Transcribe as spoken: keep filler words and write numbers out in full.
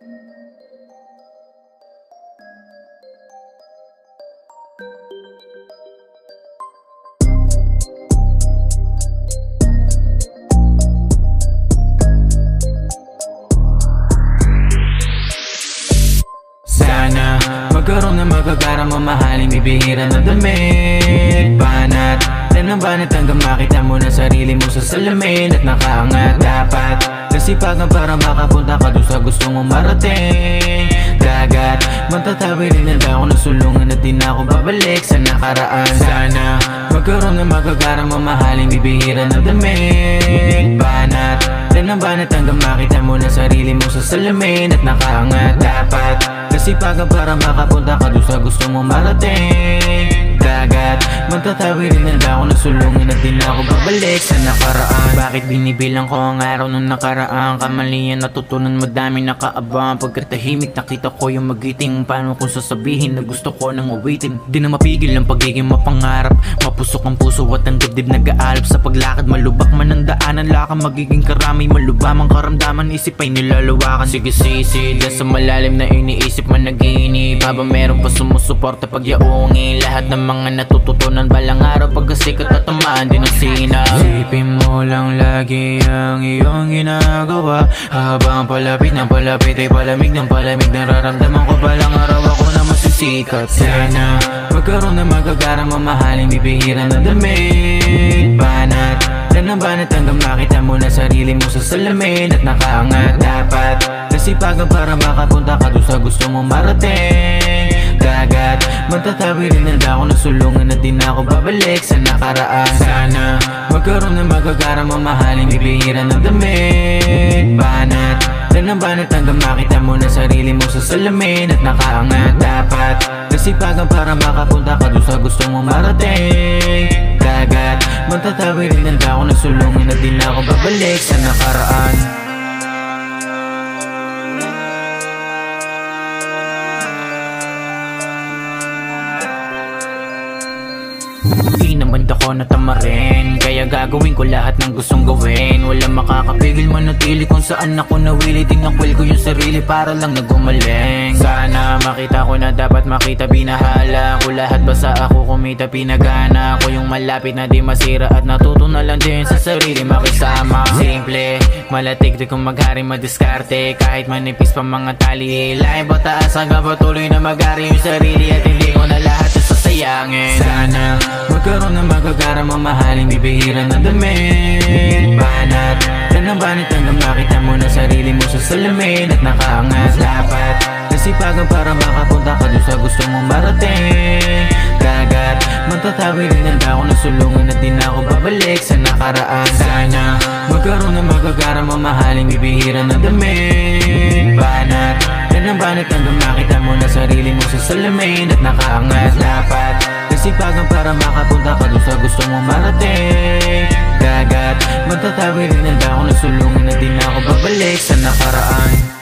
Sana magkaroon na magagarang mamahaling bibihira na damit. Banat, tanang banat hanggang makita mo na sarili mo sa salamin at nakaangat. Dapat kasipagan para makapunta ka doon sa gusto mong marating. Dagat, matatawirin na ba ako nasulungan at di na ako babalik sa nakaraan. Sana magkaroon na magagarang mamahaling bibihira na damit. Banat, tanang banat hanggang makita mo na sarili mo sa salamin at nakaangat. Dapat kasipagan para makapunta ka doon sa gusto mong marating. Dagat, matatawirin na ba ako nasulungan at di na ako babalik sa nakaraan. Bakit binibilang ko ang araw nung nakaraan? Kamalian natutunan madami nakaabang. Pagkatahimik nakita ko yung magiting. Paano kung sasabihin na gusto ko nang uwitin? Di na mapigil ang pagiging mapangarap. Mapusok ang puso at ang dibdib nag-aalap. Sa paglakad malubak man ang daanan. Lakang magiging karami malubam ang karamdaman. Isip ay nilalawakan. Sige sisid sa malalim na iniisip man naginip. Habang meron pa sumusuporta pag yaungi. Lahat ng mga natututunan balang araw pagkasikat at tamaan din ang sinaw. Isipin mo lang lagi ang iyong ginagawa. Habang palapit ng palapit ay palamig ng palamig. Nararamdaman ko balang araw ako na masisikat. Sana magkaroon na magagarang mamahaling bibihira na damit. Banat, tanang banat hanggang makita mo na sarili mo sa salamin at nakaangat. Dapat kasipagan para makapunta ka doon sa gusto mong marating. Dagat, matatawirin na ba ako nasulungan at di na ako babalik sa nakaraan. Sana magkaroon na magagarang mamahaling bibihira ng damit. Banat, tanang banat hanggang makita mo na sarili mo sa salamin at nakaangat. Dapat kasipagan para makapunta ka doon sa gusto mong marating. Dagat, matatawirin na ba ako nasulungan at di na ako babalik sa nakaraan. Di naman ako natamarin, kaya gagawin ko lahat ng gustong gawin. Walang makakapigil manatili kung saan ako nawili. Tinakwil ko yung sarili para lang nagumaling. Sana makita ko na dapat makita, binahala ko lahat. Basta ako kumita, pinagana ko yung malapit na di masira. At natuto na lang din sa sarili makisama. Simple, malatig di kong maghari madiskarte. Kahit manipis pa mga tali, ilay ba taas hanggang patuloy na maghari yung sarili. At hindi ko na lahat sasayangin. Sana magkaroon na magagarang mamahaling bibihira na damit. Banat, tanang banat hanggang makita mo na sarili mo sa salamin at nakaangat. Dapat kasipagan para makapunta ka doon sa gusto mong marating. Dagat, matatawirin na ba ako nasulungan at di na ako babalik sa nakaraan. Sana magkaroon na magagarang mamahaling bibihira na damit. Banat, tanang banat hanggang makita mo na sarili mo sa salamin at nakaangat. Dapat kasipagan para makapunta ka doon sa gusto mong marating. Dagat, matatawirin na ba ako nasulungan at di na ako babalik sa nakaraan.